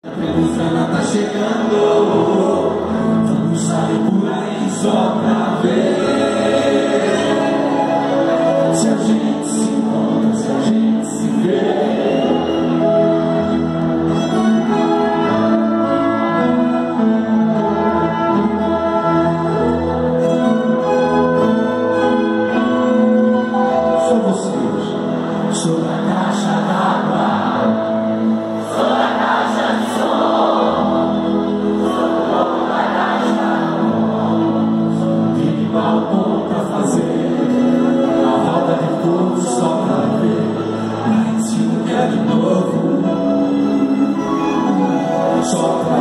Ela tá chegando, vamos sair por aí só pra ver se a gente se encontra, se a gente se vê. Sou vocês, sou a caixa d'água. Balcão pra fazer a roda de fogo só pra ver lá em cima que é de novo, só pra